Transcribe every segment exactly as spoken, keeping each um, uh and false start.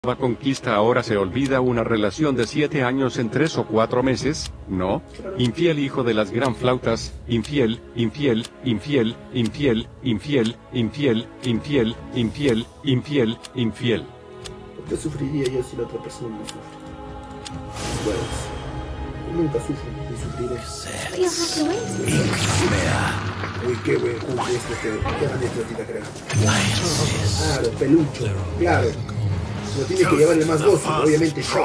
conquista ahora se olvida una relación de siete años en tres o cuatro meses, ¿no? Infiel hijo de las gran flautas, infiel, infiel, infiel, infiel, infiel, infiel, infiel, infiel, infiel, infiel. ¿Por qué sufriría yo si la otra persona no sufre? Bueno, yo nunca sufro ni sufriré. Uy, qué buen jugo este, que qué gran estrotita creo. Claro, pelucho, claro. Lo tiene que llevar el más gozo, obviamente yo.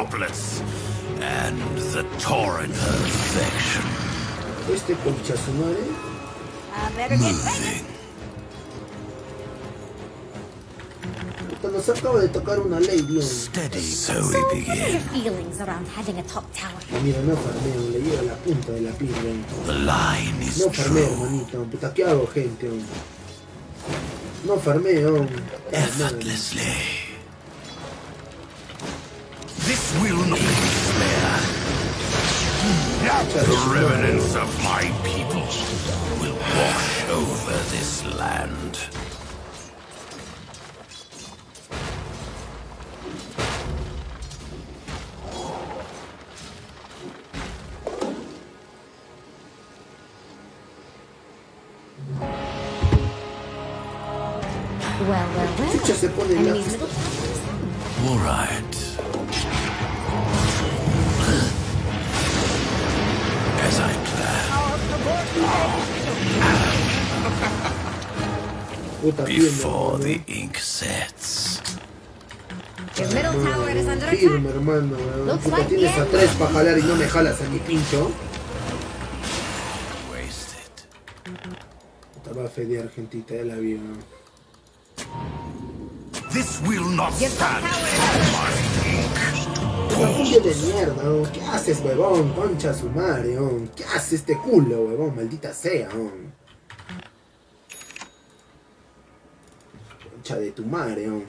Este concha su madre. Puta, nos acaba de tocar una ley, Dios. So we begin. Mira, no farmeo, le llevo la punta de la pirra. The line is No farmeo, true. hermanito. Puta, ¿qué hago, gente? No farmeo. Effortlessly. This will not be fair. The remnants of my people will wash over this land. Well, well, well. Chucha se pone en la... Enemies middle tower. All right. As I planned. Puta, Before firme, the ink sets. Your middle tower is under firme, attack. hermano, weón. Looks Puta, like tienes the a end. tres para jalar y no me jalas a mi pincho. Wasted. Puta, va a fedear, gentita, ya la vi, weón. This will not Your top stand. tower Puta, cumbia de mierda, weón. ¿Qué haces, huevón? Concha su madre, weón. ¿Qué hace este culo, huevón? Maldita sea, weón. Concha de tu madre, weón.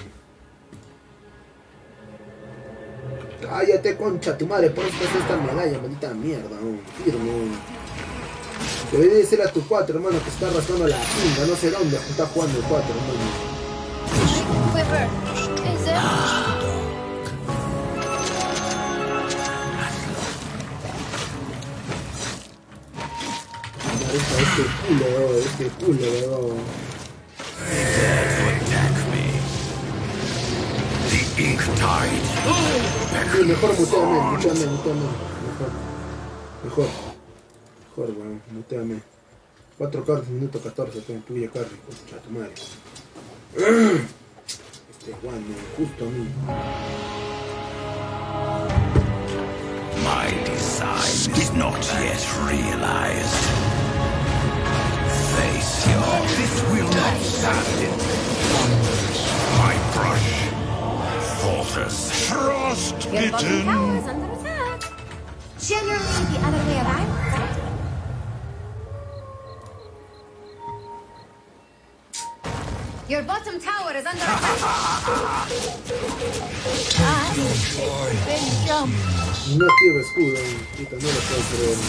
Cállate, concha tu madre, por eso te haces esta medalla, maldita mierda, weón. Firme, weón. Debería ser a tu cuatro, hermano, que está rascando la pinga, no sé dónde está jugando el cuatro, hermano. quiver. Is it? Este culo, este culo, weón. Dare to attack me. The ink tide. Sí, mejor muteame, muteame, muteame. Mejor. Mejor. Mejor, weón, muteame. cuatro cartas, minuto catorce, tengo tu vida carry, concha tu madre. Este Juan, justo a mí. My design is not yet realized. Face your. This will not stand it. My brush falters. Your bottom tower is under attack. Generally the other way around. Your bottom tower is under attack. Ah, big jump. No activo escudo, puta, no lo puedo creer.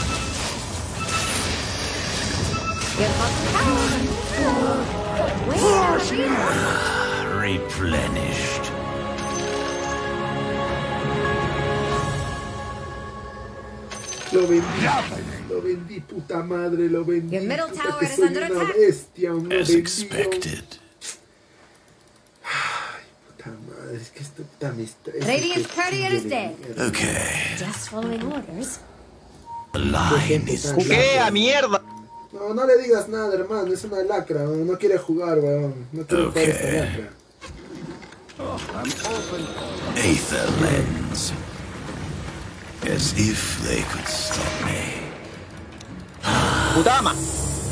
Your bottom tower is under attack. Where are you? Replenished. Lo vendí, lo vendí, puta madre, lo vendí. Your middle Puta, tower que is soy under una attack. bestia, un As vendido. expected. Ay, puta madre, es que esto tan estresa. Radiant que courier chingue is de dead. mierda. Okay. Just following orders. The line is ¿Qué? ¡A mierda! No, no le digas nada, hermano, es una lacra, weón. No quiere jugar, weón. No quiere jugar esta Okay. lacra. Aether lens. As if they could stop me. ¡Putama!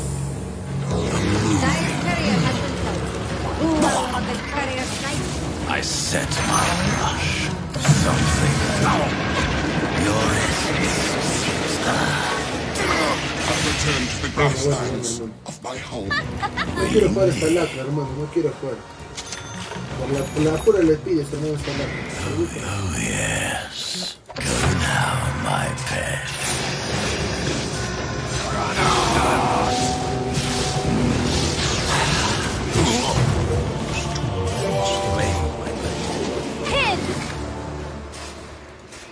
Dire's courier has been killed. Ooh, a big courier snipe. I set my brush. Something. Your essence. Return to the grasslands of my home. No quiero jugar esta lacra, hermano, no quiero jugar. Por la, por la pura le pides, hermano, esta lacra. Oh yes. Go now, my pet. Hit!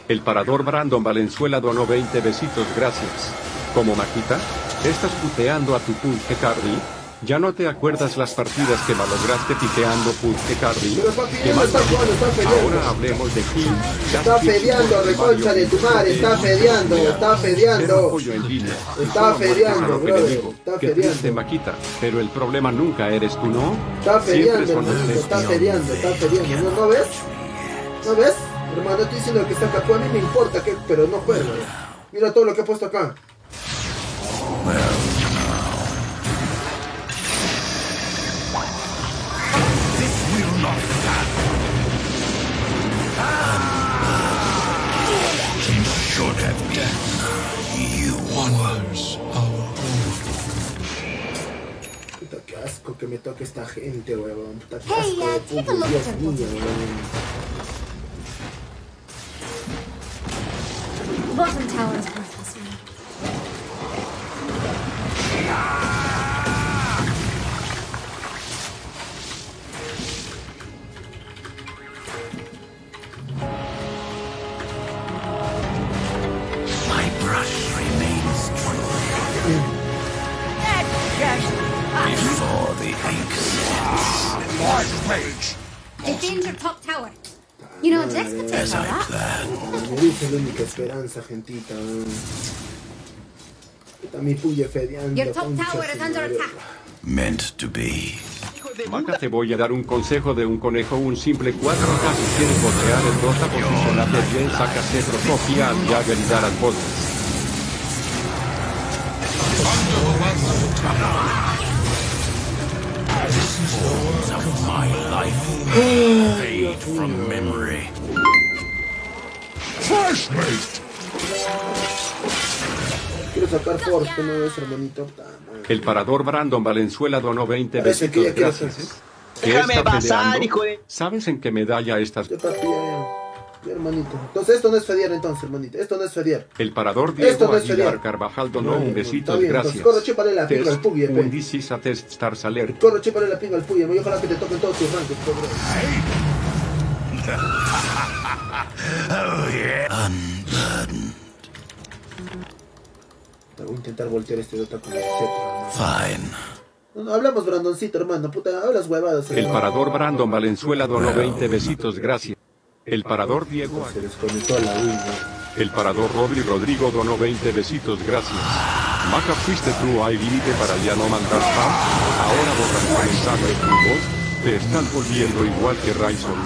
El parador Brandon Valenzuela donó veinte besitos, gracias. ¿Cómo, Maquita? ¿Estás puteando a tu pulque Cardi? ¿Ya no te acuerdas las partidas que malograste piteando pulque Cardi? Pero papi, ¿Qué no más está jugando, está dices? fedeando. Ahora hablemos de Kim. Está fedeando, reconcha de tu madre, está fedeando, está fedeando. Está fedeando, brother, está Qué triste, fedeando. Maquita, pero el problema nunca eres tú, ¿no? Está Siempre fedeando, son los hermanito, está lesbianos. fedeando, está fedeando. ¿No, ¿No ves? ¿No ves? Hermano, estoy diciendo que está acá. Pues a mí me importa, que, pero no juego. Mira todo lo que he puesto acá. Should have been. You was our Puta, qué asco que me toque esta gente, huevón. Puta, qué Hey, asco uh, de take a puta, look Dios at mío, what's- huevón. Bottom tower is worthless now. My brush remains true. Before the ink sets. My rage. Defend your top tower. You know, Dex could take As all I that. planned. Me dice la única esperanza, gentita. Puta, mi puya fedeando. Your top concha tower is su under madre. attack. Meant to be. Maca, te voy a dar un consejo de un conejo, un simple cuatro K. Si quieres botear el Dota, posicionate bien, saca cetro, copia al Jagger y dar al podcast. Forms of my life fade from memory. Flashmate. Quiero sacar Force, que no es, hermanito. Puta madre. El parador Brandon Valenzuela donó veinte Parece que besitos, ya quiero gracias. hacer. ¿Qué Déjame está pasar, peleando? hijo de- ¿Sabes en qué medalla estás? Ya, papi, ya, ya. Ya, hermanito. Entonces esto no es fedear, entonces, hermanito. Esto no es fedear. El parador Esto Diego no es Aguilar feriado. Carvajal donó Bueno, un besito, está bien, gracias. entonces, corre, chípale la pica al Test, Puggy, pe. un disis a test stars alert. Corre, chípale la pinga al puya. Y ojalá que te toquen todos tus rangos, pobre. Oh yeah. Unburdened. Voy a intentar voltear este Dota con el cetro. Fine. No, no, hablamos, Brandoncito, hermano. Puta, hablas huevadas. El hermano. parador Brandon Valenzuela donó veinte besitos, gracias. El parador Diego Se desconectó a la Wii, El parador Rodri Rodrigo donó veinte besitos, gracias. Maca, fuiste tú al límite para ya no mandar spam. Ahora borras tu mensaje de tu voz. Te estás volviendo igual que Ryzen.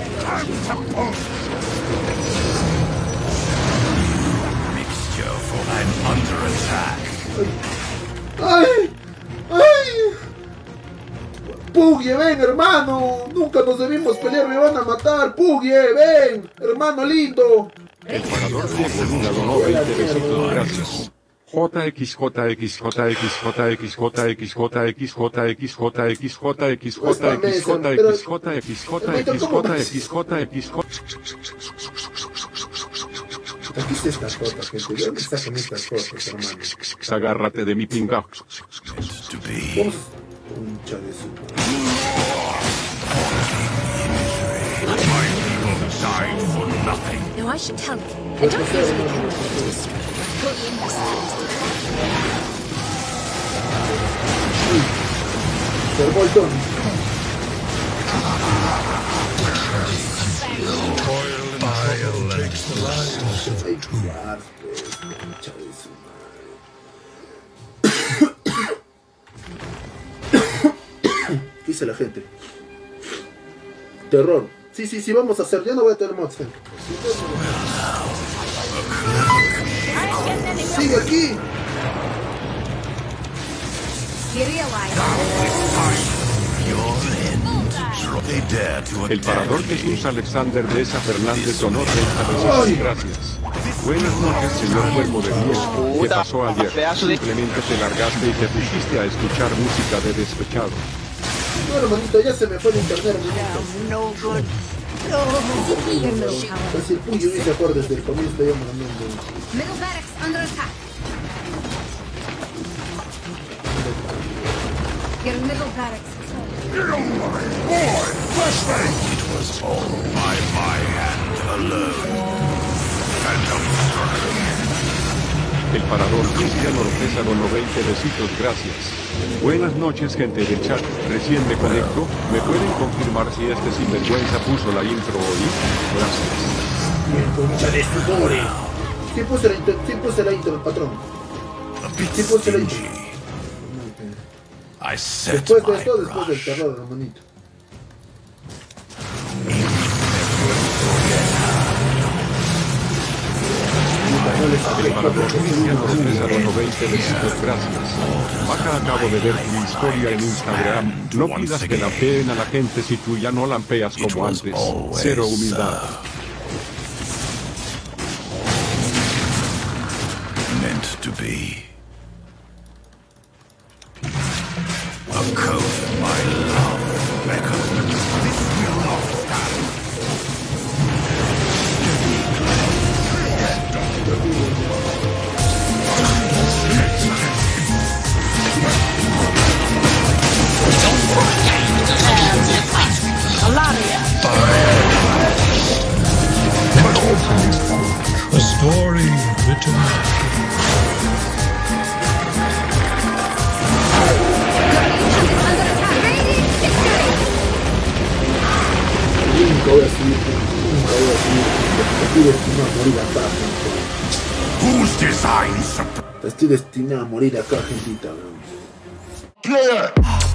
Mixture for I'm under attack. ¡Ay! ¡Ay! ¡Puggy, ven, hermano! Nunca nos debimos pelear, me van a matar. ¡Puggy, ven! ¡Hermano lindo! El parador Diego Luna donó veinte besitos, gracias. J X J X J X J X J X J X J X J X J X J X J X J X J X J X J X J. Aquí está estas fotos, gente. ¿De dónde sacan estas fotos, hermano? Agárrate de mi pinga. To be. Vamos. Concha de su madre. My people died for nothing. No, I should tell you. I don't usually come with this history. Fully understands. Se armó el Tony. Ay, jugar, pues. Concha de su madre. ¿Qué dice la gente? Terror. Sí, sí, sí, vamos a hacer. Ya no voy a tener mods, gente. Sigue aquí. You realize They dare to El parador Jesús Alexander de esa Fernández donó treinta besitos, gracias. Buenas noches, señor Cuervo de Miel. ¿Qué pasó ayer? Simplemente te largaste y te pusiste a escuchar música de despechado. No, hermanito, ya se me fue el internet, hermanito. No good. your middle tower. Pues si el puño hubiese acuerdo desde el comienzo, estoy llamando. Middle barracks under attack. Your middle barracks. It was all by my hand alone. preparador Cristiano López Abono veinte besitos, gracias. Buenas noches, gente del chat, recién me conecto, ¿me pueden confirmar si este sinvergüenza puso la intro hoy? Gracias. Bien, concha de sudores. Sí puse la intro, sí puse la intro, patrón. Sí puse la intro. I set Después de my esto, después del brush. terror, hermanito. Preparador Cristiano López Abono veinte besitos, gracias. Baja, acabo de ver tu historia en Instagram. No pidas que lampeen a la gente si tú ya no lampeas como antes. Cero humildad. Meant to be. A code of my love beckons. This will not stand. A story written. Nunca voy a subir, nunca voy a subir. Estoy destinado a morir acá, gente. Whose designs Estoy destinado a morir acá, gentita. Player!